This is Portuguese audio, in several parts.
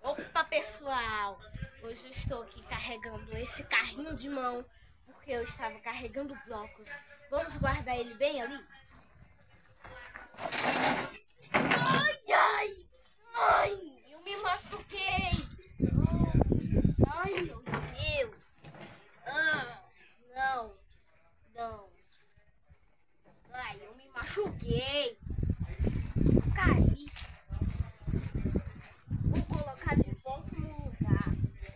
Opa, pessoal! Hoje eu estou aqui carregando esse carrinho de mão porque eu estava carregando blocos. Vamos guardar ele bem ali? Ai, ai! Ai! Eu me machuquei! Ai, meu Deus! Não! Não! Ai, eu me machuquei! Caí! Vou colocar de volta no lugar.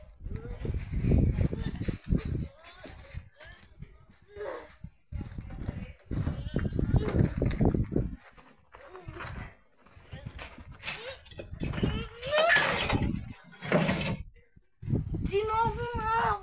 De novo não!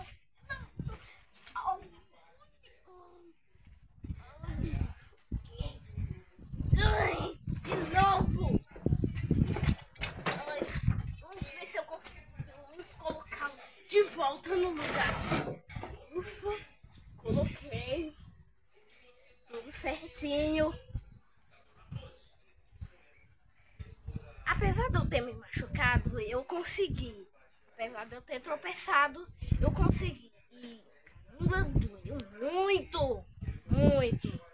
Ai, de novo! Ai, vamos ver se eu consigo pelo menos colocar de volta no lugar. Ufa, coloquei tudo certinho. Apesar de eu ter me machucado, eu consegui. Apesar de eu ter tropeçado, eu consegui. E caramba, doeu muito, muito.